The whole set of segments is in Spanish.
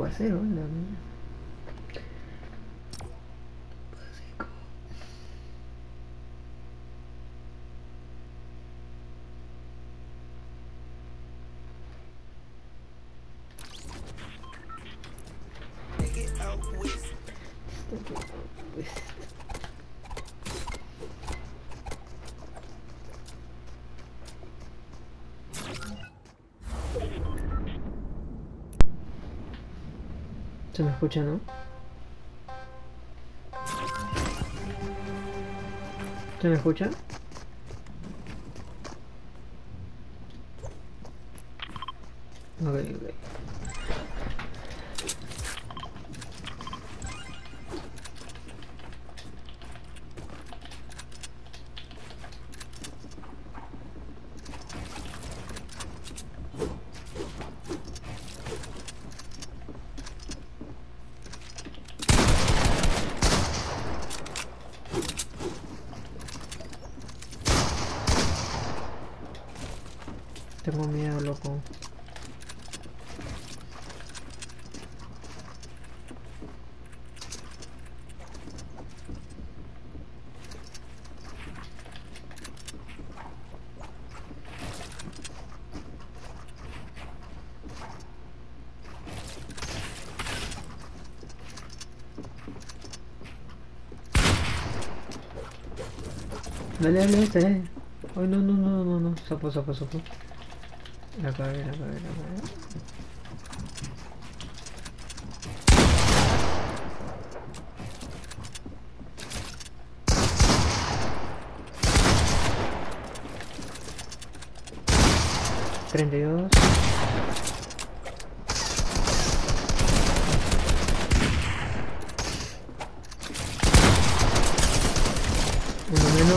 5-0, la mía. Se me escucha, ¿no? ¿Se me escucha? Ok, ok. Tengo miedo, loco. Dale, dale, este. Ay, no, no, no, no, no. Sapo, sapo, sapo. La cagué, la cagué, la cagué. $32. Uno menos.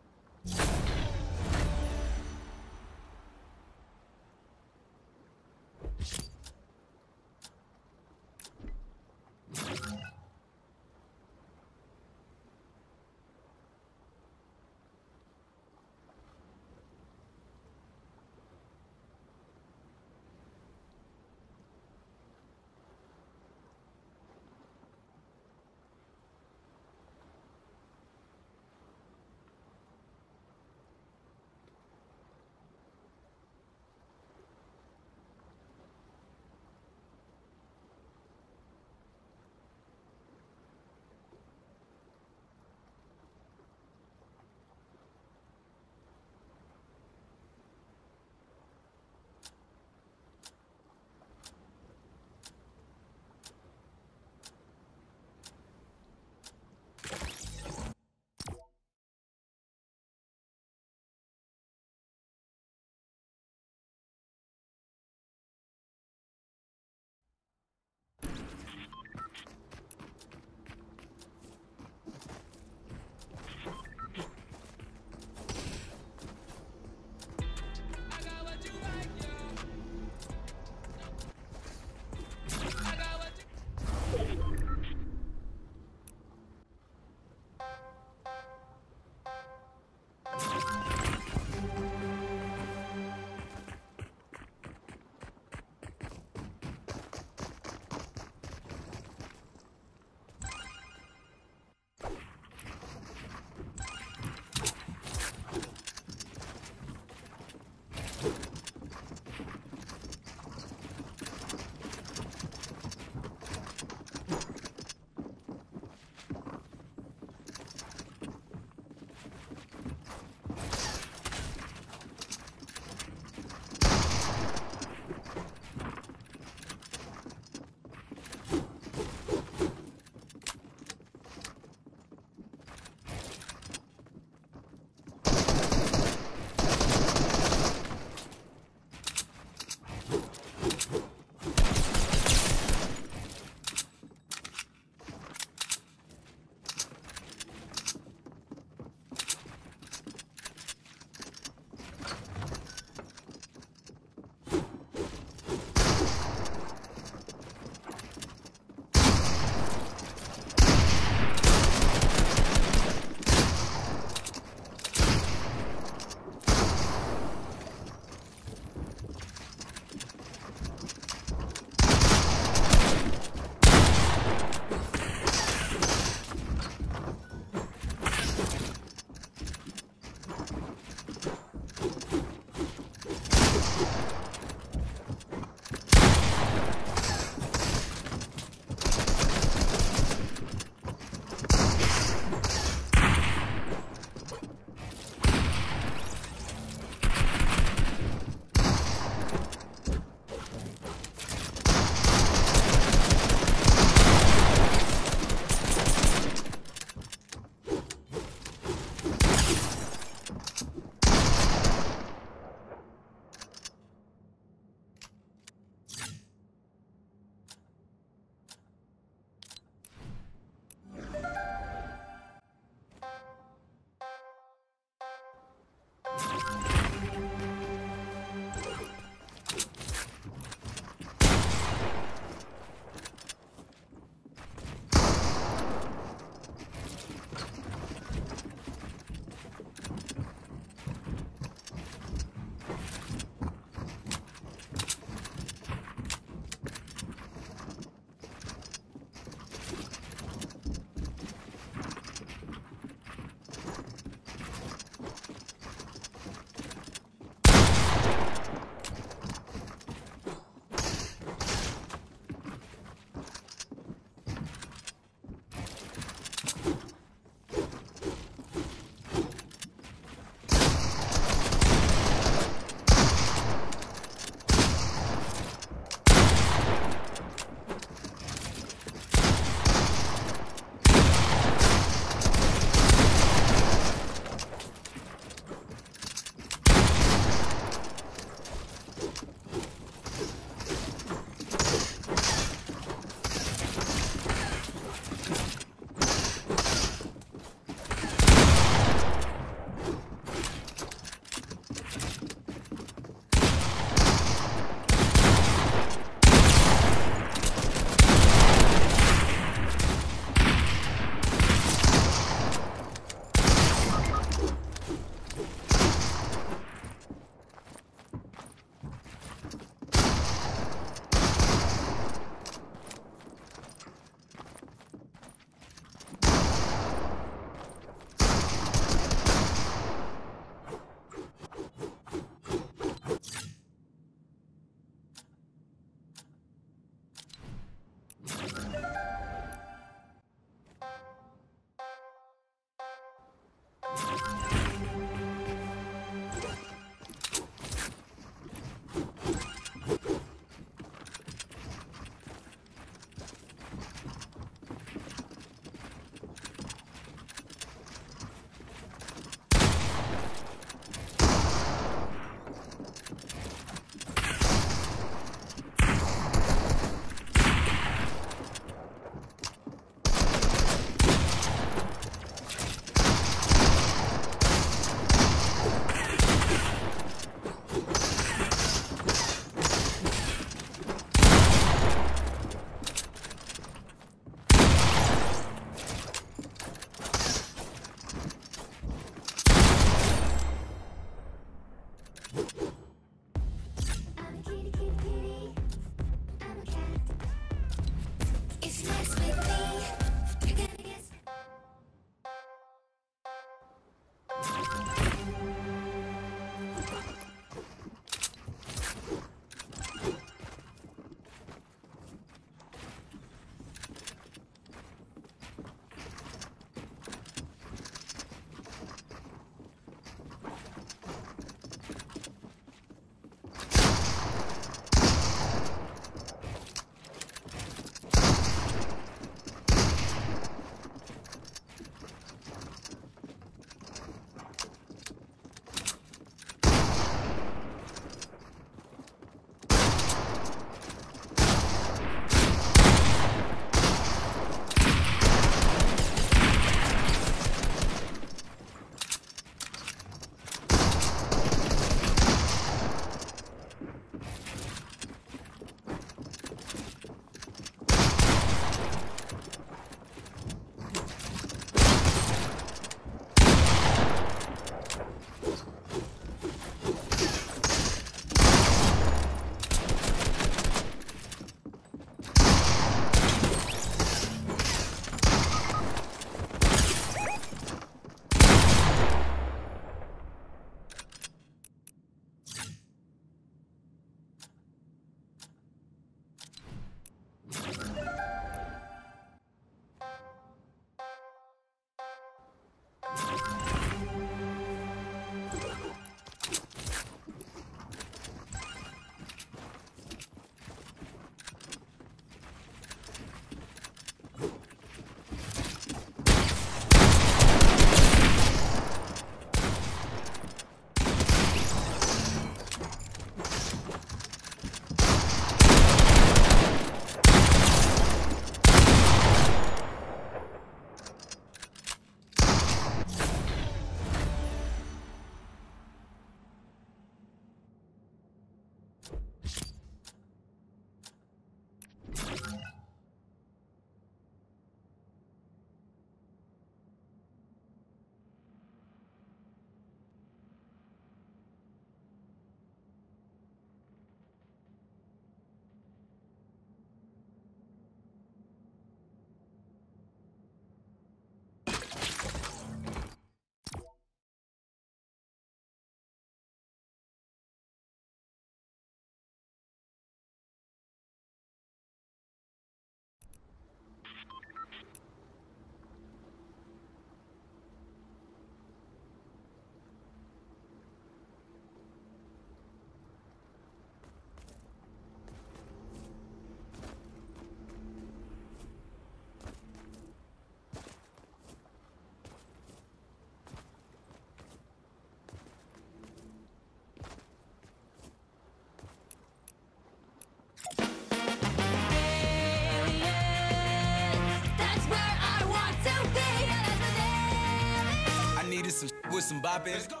with some bop in it.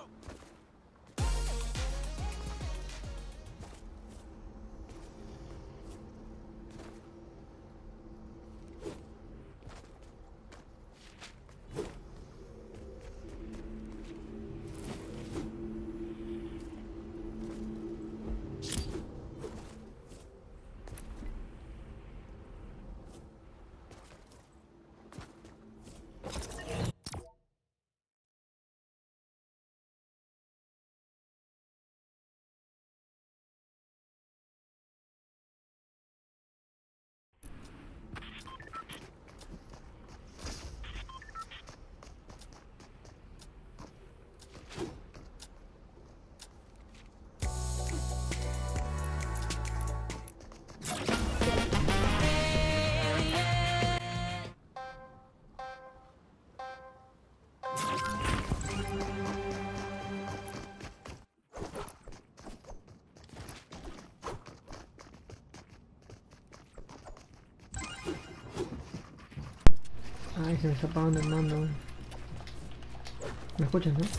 Ay, se me está apagando el mando. ¿Me escuchas, no?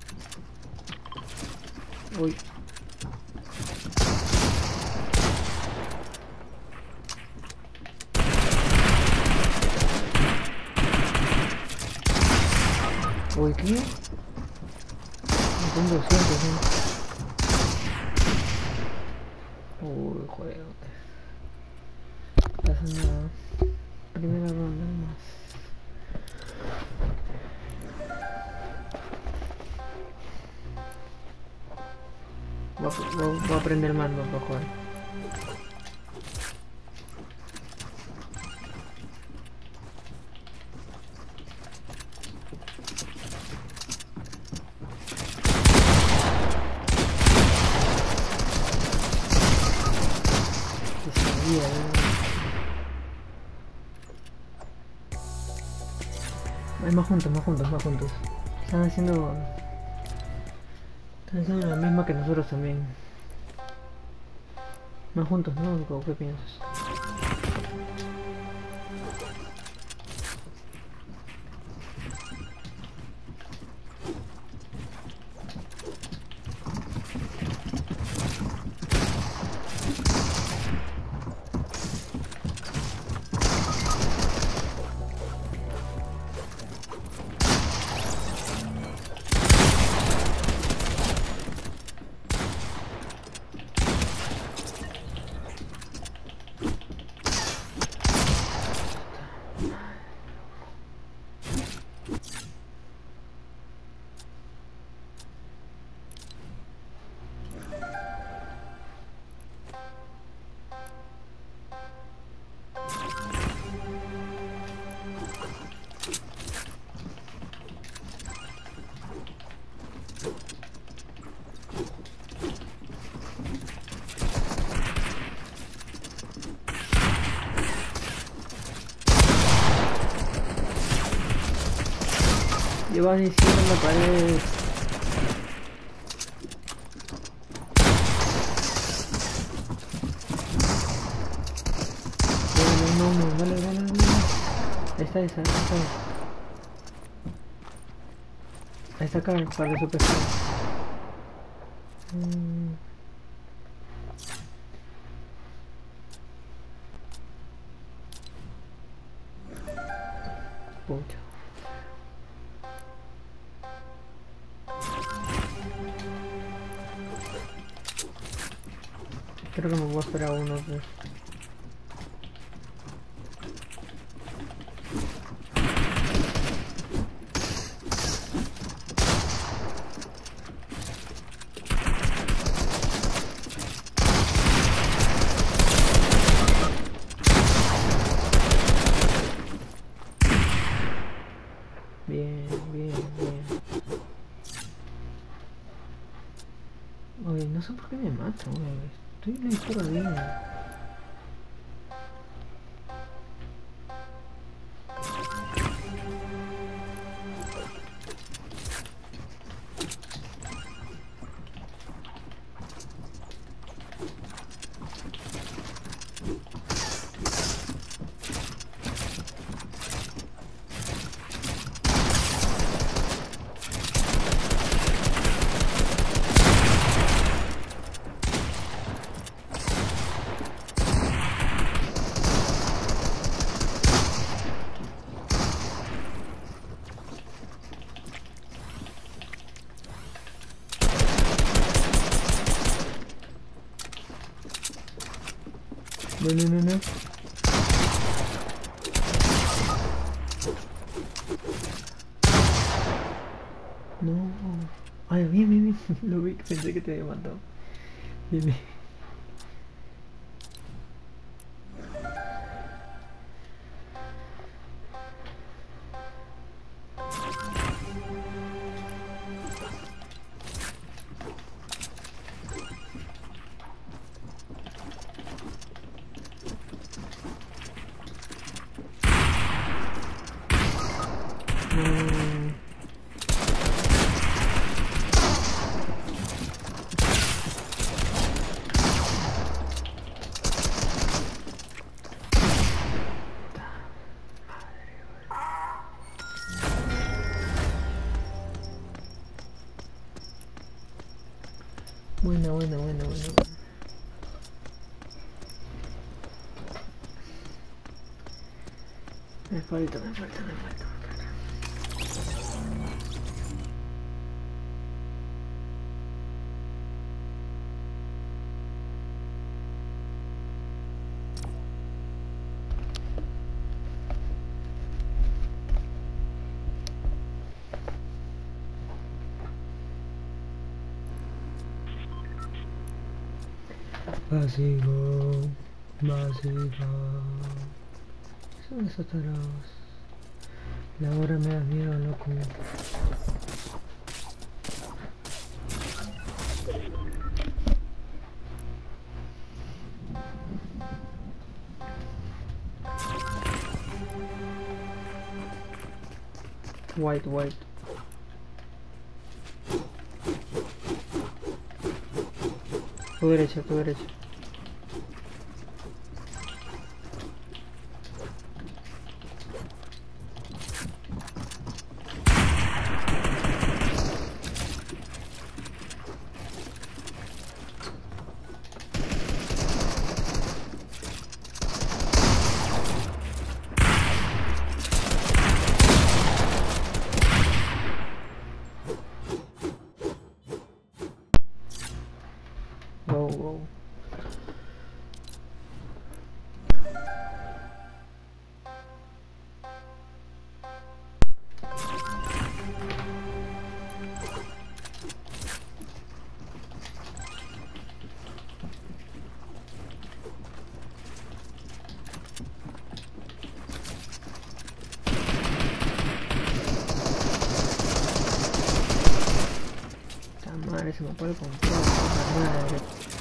Uy. Uy, ¿qué? Con 200, ¿no? Uy, joder. No pasa nada. Primera ronda más. Voy a aprender el mando para jugar. Que sabía, Hay más juntos, más juntos, más juntos. Están haciendo la misma que nosotros también. Más juntos, ¿no? ¿Qué piensas? Giovanni cierra la pared. No, dale. Esta. Ahí está acá, para su PC. Pucha. Creo que me voy a esperar uno, pues. Bien. Oye, no sé por qué me mata, oye. Estoy en la historia bien. No. No. Ay, bien. Lo vi, pensé que te había matado. Bien. Buena, buena, buena, buena. Me falta, me falta, me falta, me falta. Vacío, vacío. Son esos tarados. La hora me da miedo, loco. White, white. Tu derecha, tu derecha. Wow, wow. Esta madre se me puede comprar. Madre.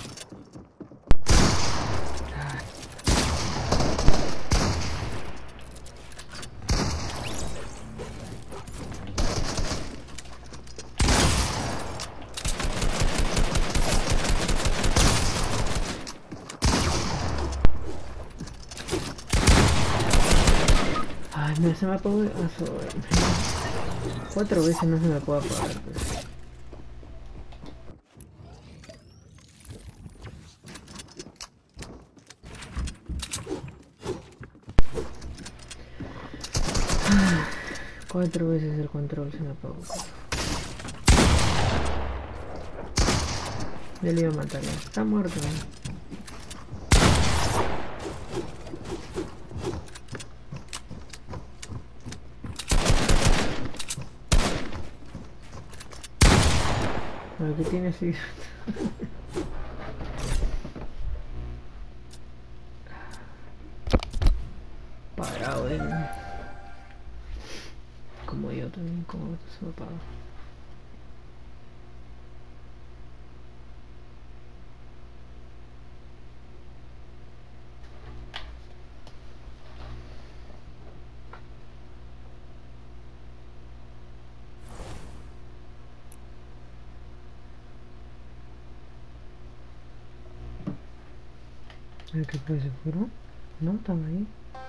Ay, no se me apagó. 4 veces no se me puede apagar. Pues. Cuatro veces el control se me apagó. Ya le iba a matar. Está muerto. ¿no? ¿Qué tiene así? Parado, como yo también, como se me apaga. A ver qué puede ser, ¿no? No, están ahí.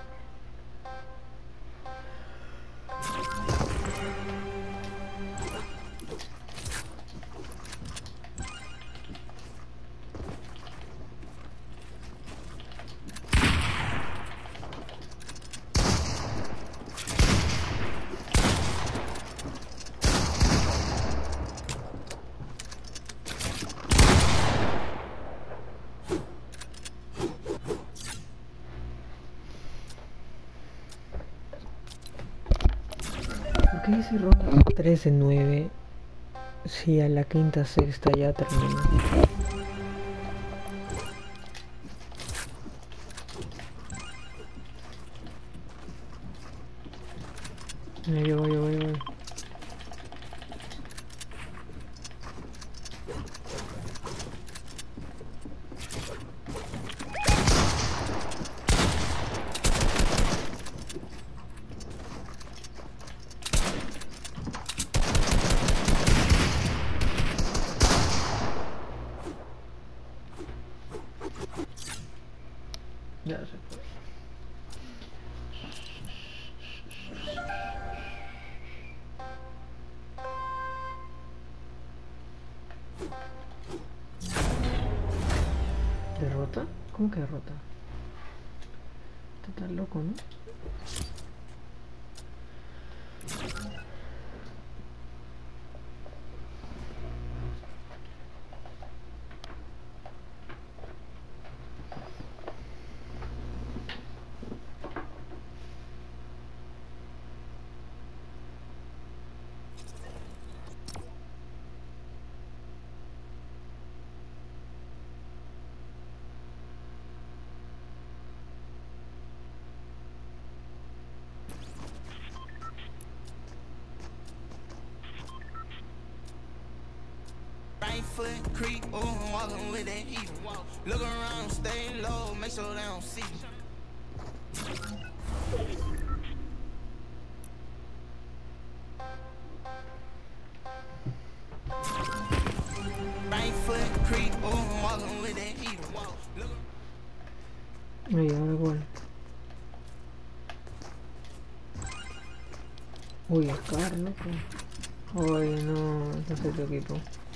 ¿Por qué dice ronda 13-9? Si a la quinta, sexta ya termina. Yo voy. Ya se fue. ¿Cómo que rota? Está tan loco, ¿no? Foot creep, oh, walking with that heat. Look around, stay low, make sure they don't see. Right foot creep, oh, walking with that heat. Ahí, ahora gol. Uy, Scar, loco. Uy, no, no sé tu equipo.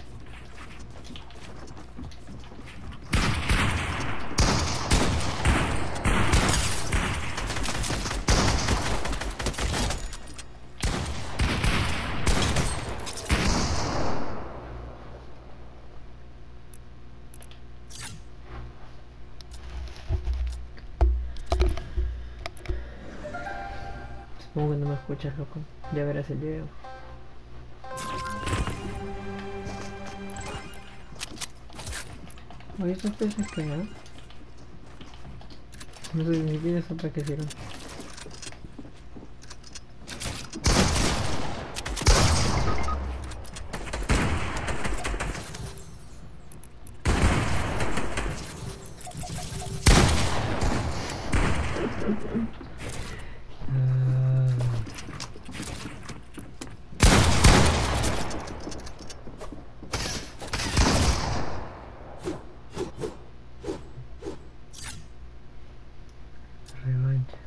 Supongo que no me escuchas, loco. Ya verás el video. Oye, estos peces que no. No sé ni siquiera eso para qué sirven. Revancha.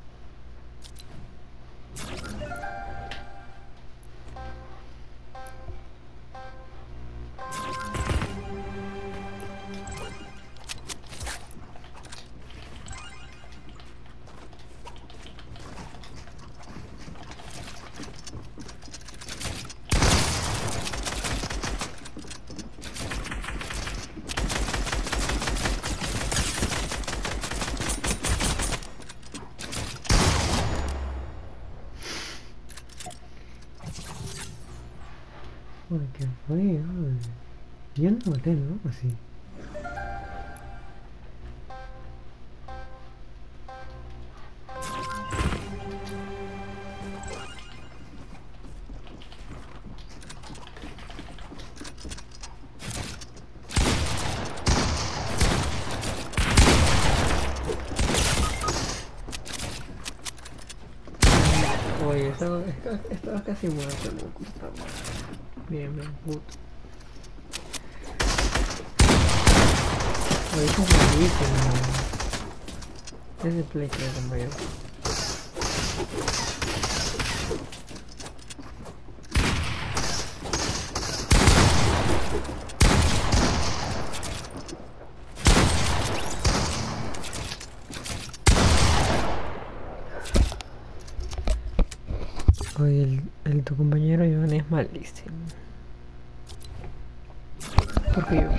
Uy, qué fue, uy. Yo no lo maté, ¿no? Así. Oye, estaba casi muerto, loco. Estaba bien, bien, puto. Oye, eso es malísimo. Es de Play 3 en mayor. Oye, tu compañero Iván es malísimo. Porque yo.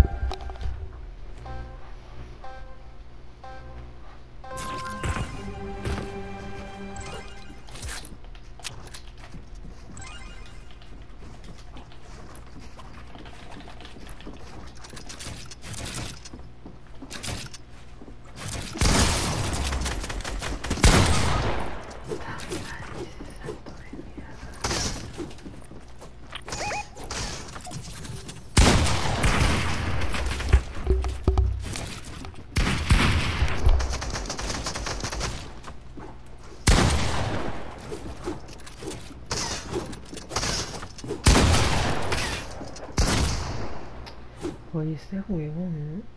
Oye, este huevón, ¿no?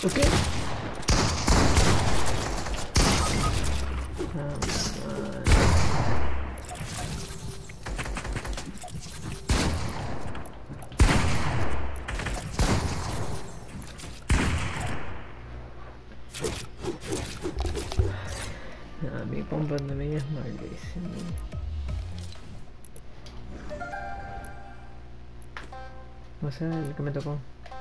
Ok. Mi compa también es malísimo. O sea, el que me tocó.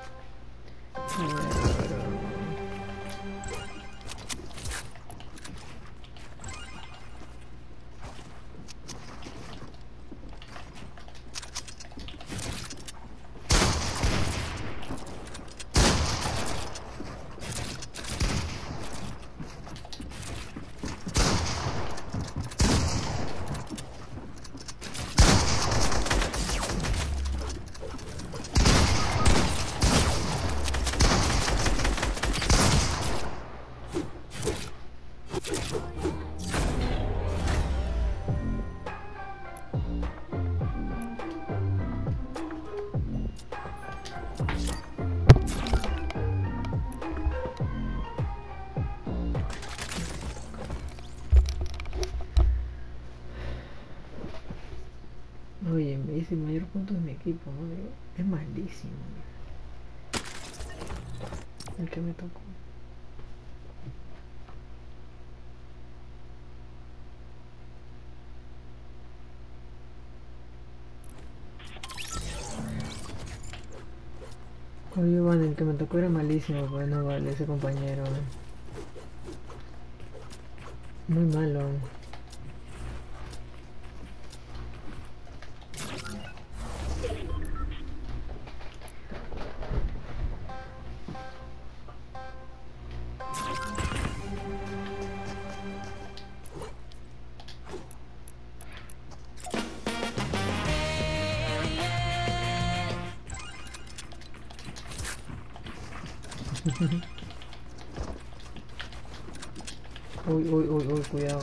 Oye, me dice mayor puntos de mi equipo, ¿no? Es malísimo. El que me tocó. Oye, bueno, el que me tocó era malísimo, pues no vale ese compañero. Muy malo. Uy, uy, uy, uy, cuidado.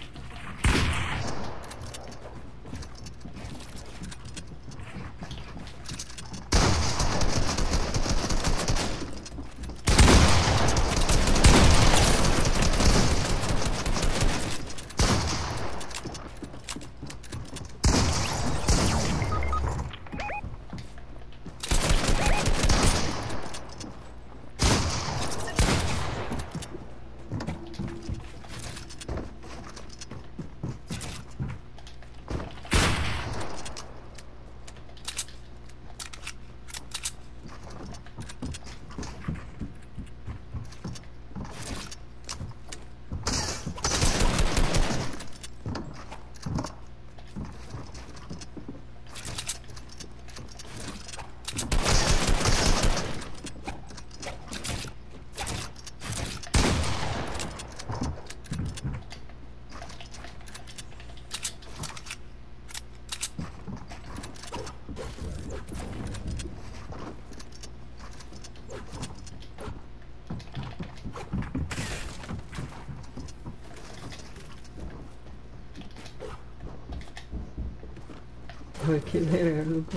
Ay, qué verga, loco.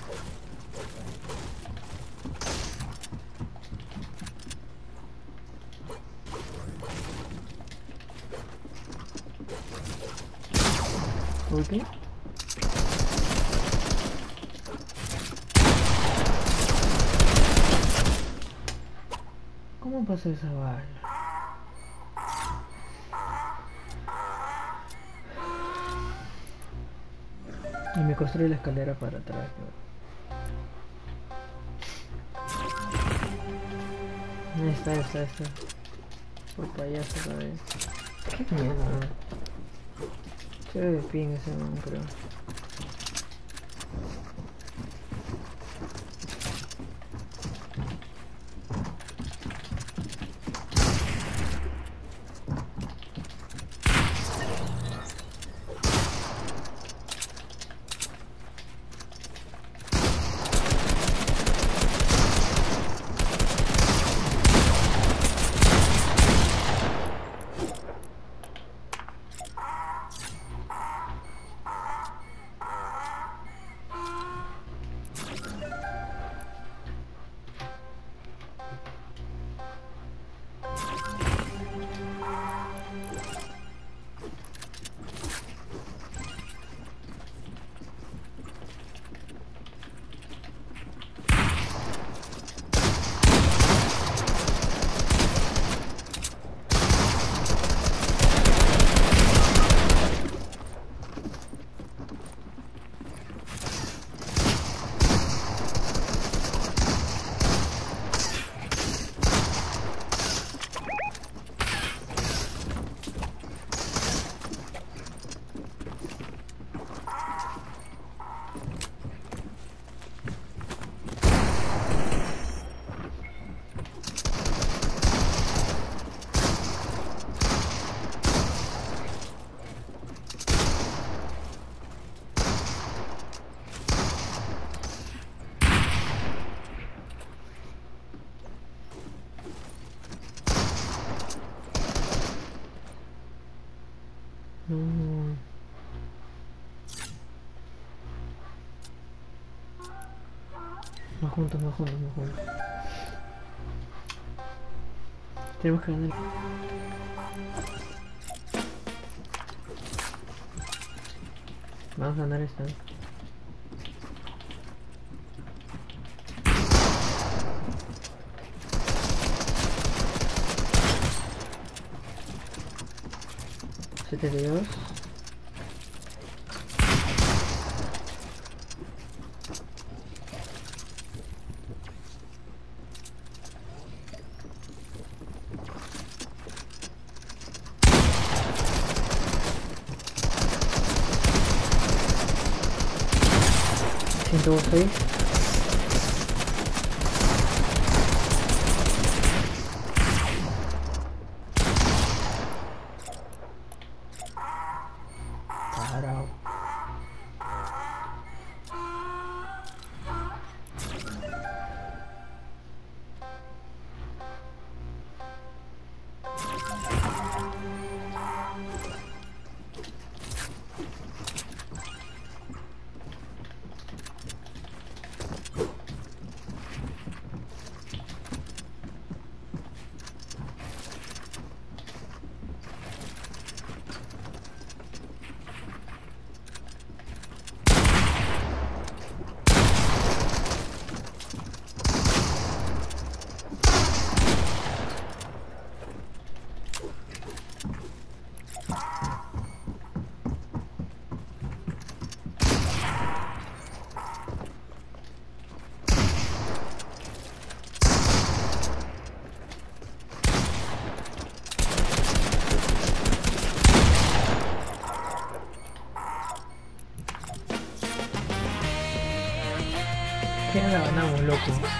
¿Por qué? ¿Cómo pasó esa bala? Y me construí la escalera para atrás, ¿no? Ahí está. Por payaso otra vez. Qué mierda. Se ve de ping ese man, creo. Más juntos, más juntos, más juntos. Tenemos que ganar. Vamos a ganar esta. $72. $106. Parado. ¿Qué la ganamos, loco?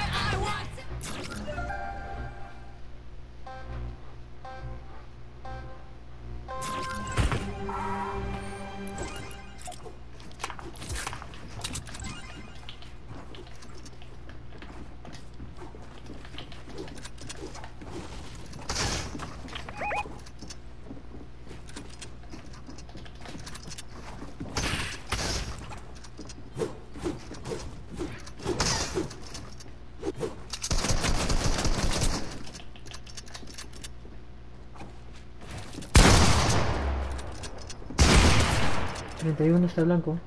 $31 está blanco.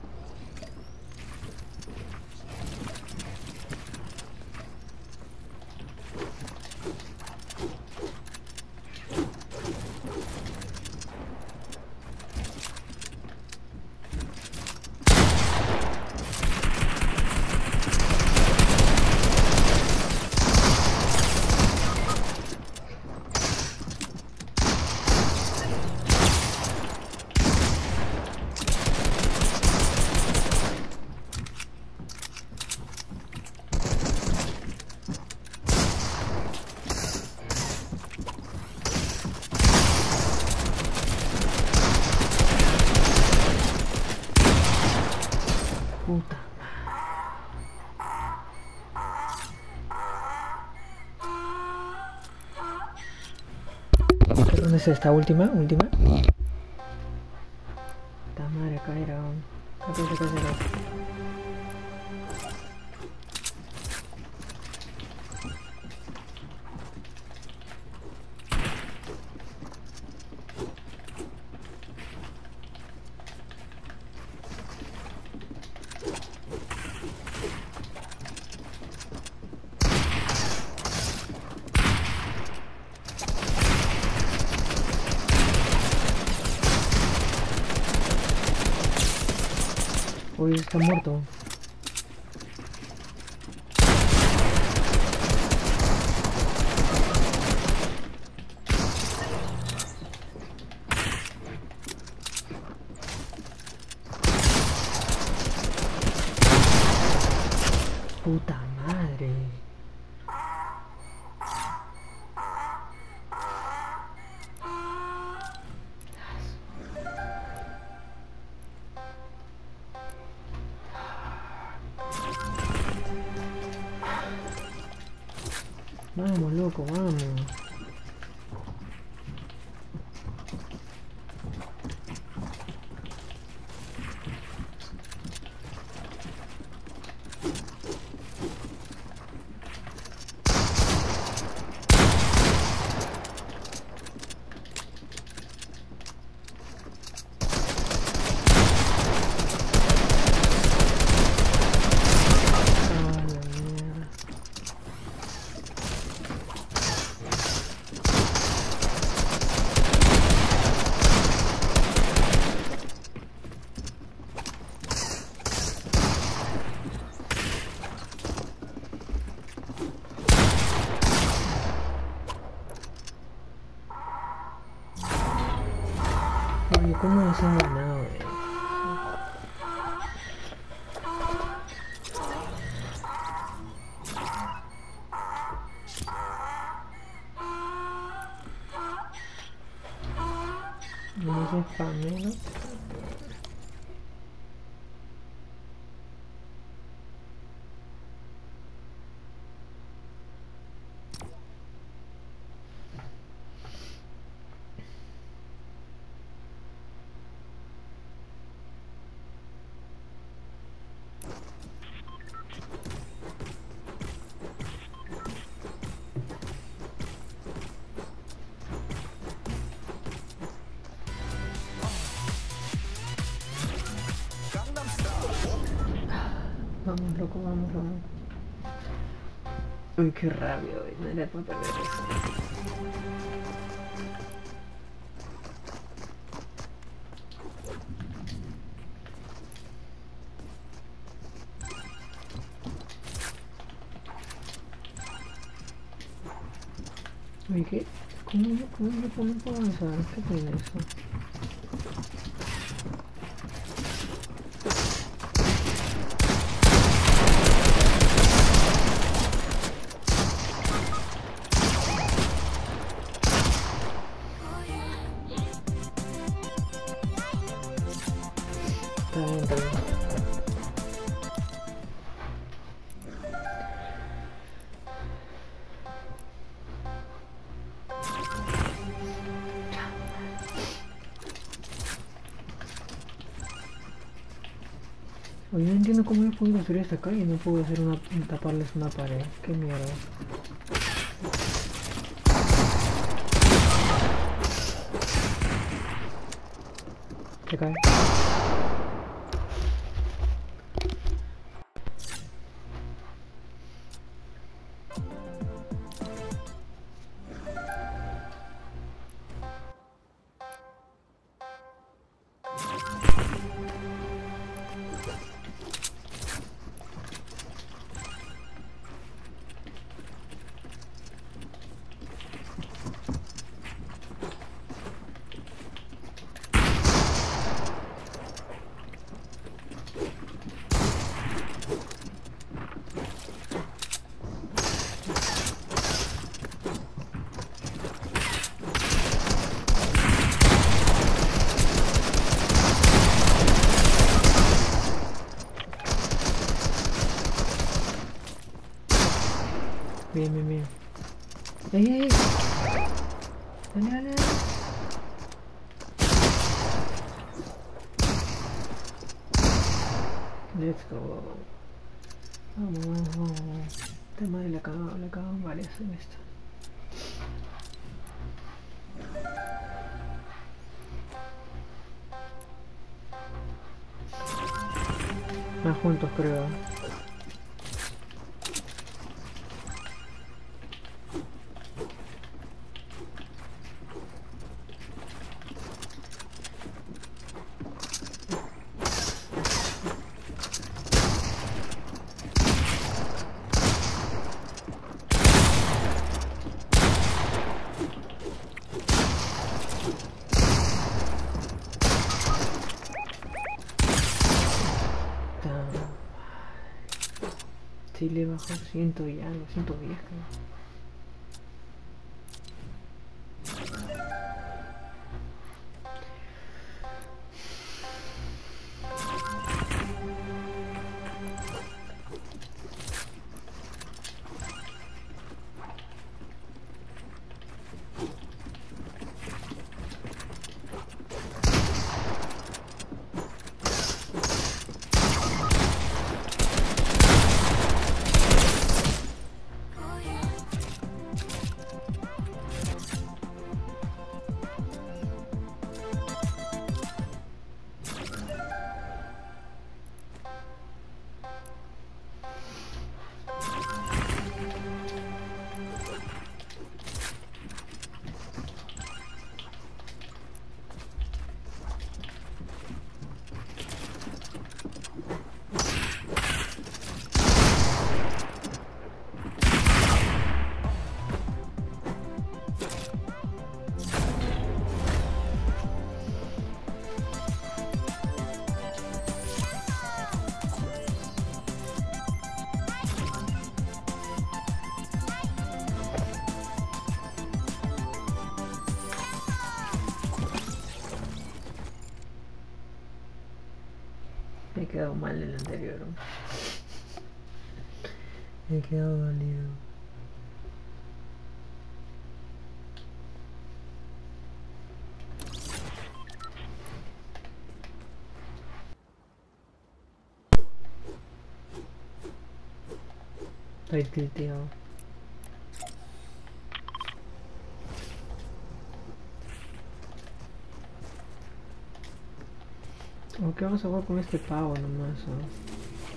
Puta. ¿Dónde es esta última? ¿Última? Esta madre, acá era. Acá era. Uy, está muerto. Puta madre. Vamos, loco, vamos. ¿cómo no hacemos nada? No se spame, ¿no? Vamos, loco, vamos, vamos. Uy, qué rabia, hoy. No era para perder eso. Uy, ¿qué? ¿Cómo puedo avanzar? ¿Qué tiene eso? Está bien, está bien. Oye, no entiendo cómo yo puedo construir esta calle y no puedo hacer taparles una pared. Qué mierda. Se cae. Bien, bien, bien. ¡Ey! Dale, dale, dale. Let's go. Vamos, vamos, vamos. Esta madre la cagamos varias en esto. Más juntos, creo. Sí, le bajó 100 y algo, 110 creo. Me he quedado mal en el anterior. Me he quedado dolido. Estoy tilteado. Ok, vamos a jugar con este pavo nomás, ¿no?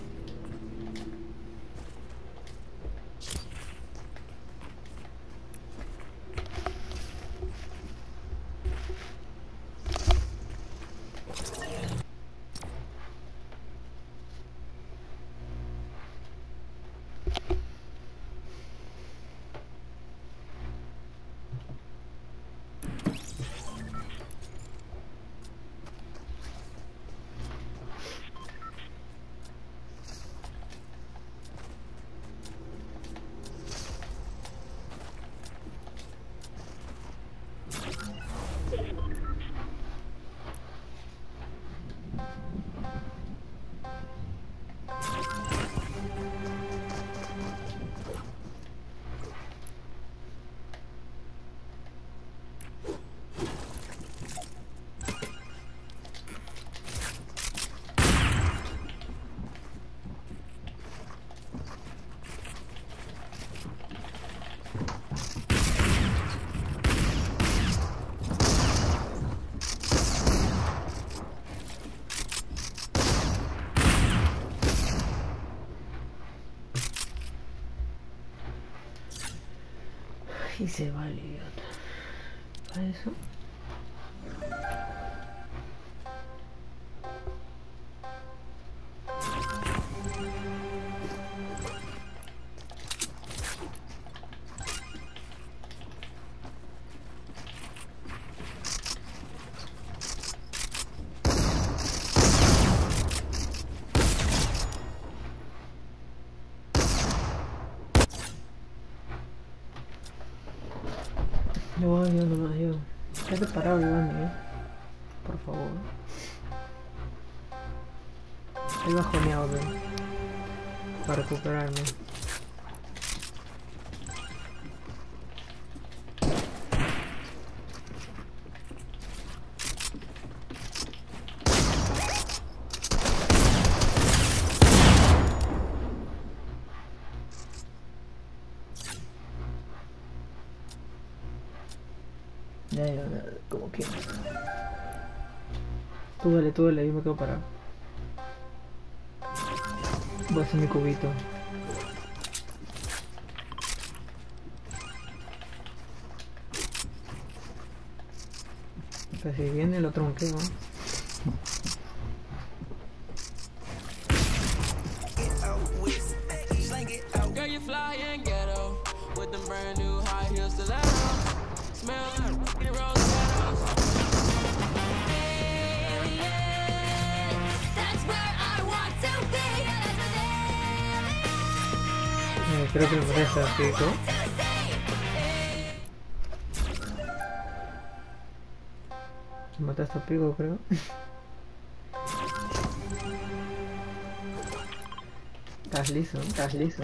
Y se va el idiota. ¿Para eso? Yo nomás, yo. Quédate parado, Iván, por favor. Estoy bajoneado, para recuperarme. Ya, como que. Tú dale, yo me quedo parado. Voy a hacer mi cubito. O sea, si viene lo tronqueo. Girl, you fly and ghetto with them brand new high heels stilettos. Smell like rose petals. That's where I want to be. Creo que me parece así, ¿no? Mataste a Pico, creo. Estás liso, estás liso.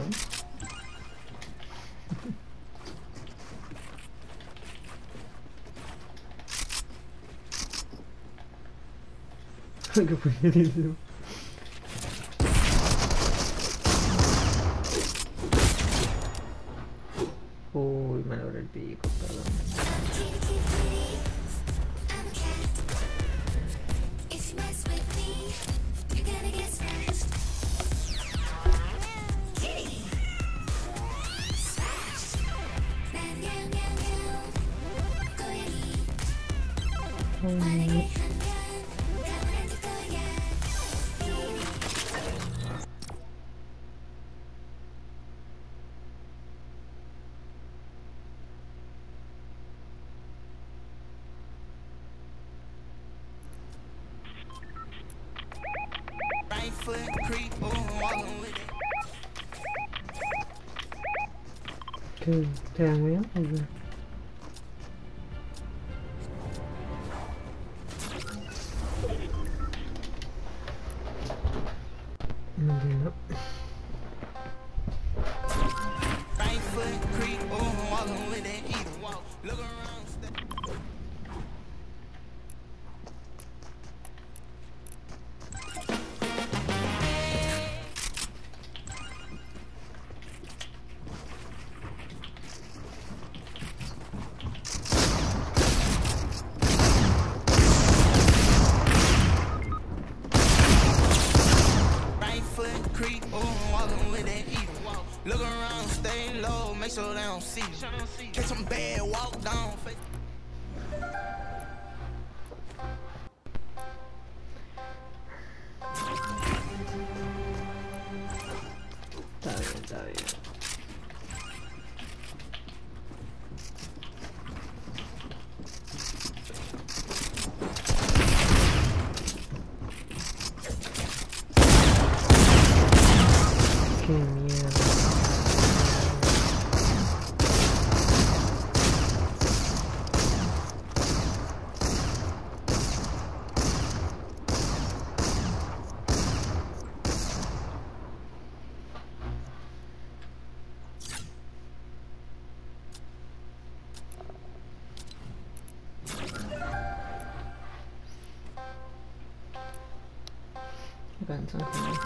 ¿Qué fue eso? Uy, me logré el pico, perdón. ¿Qué? ¿Te dan miedo? Right foot creep, oh, walking with that eater walk. Look around, step. Creep, oh, walking with that eater walk. Look around, stay low, make sure they don't see you. Catch some bad, walk down. Está bien. Qué mierda. Ganz einfach.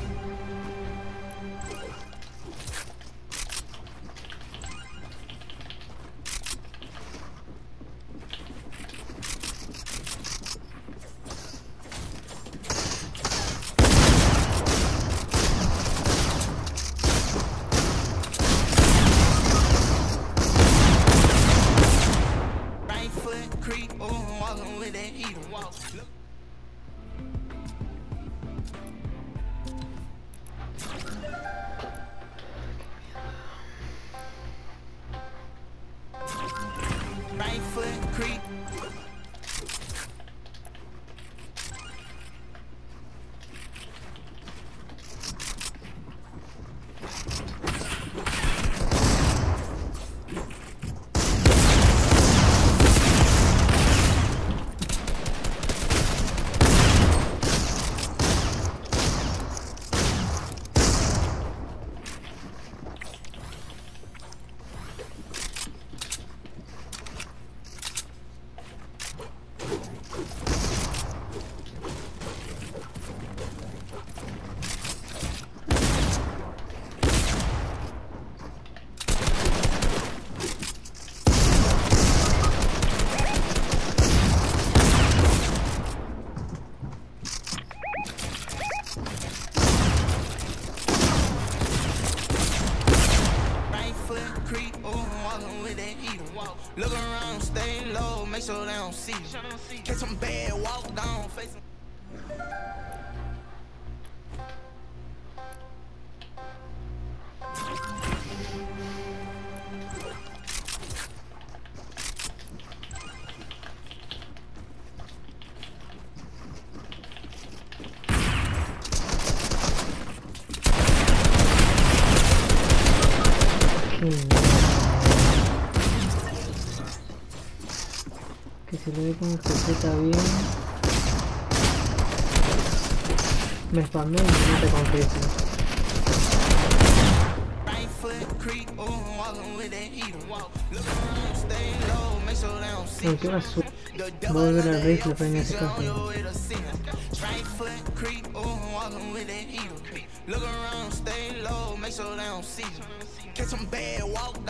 Right foot creep, oh, walking with that eater walk. Right foot creep. Look around, stay low, make sure they don't see you. Catch some bad, walk down, face them. Que se le ve con escopeta bien. Me spamé y no te confieso. No, qué basura. Voy a ver al rey si lo pueden hacer caso. Look around, stay low, make sure they don't see you. Catch some bad, walk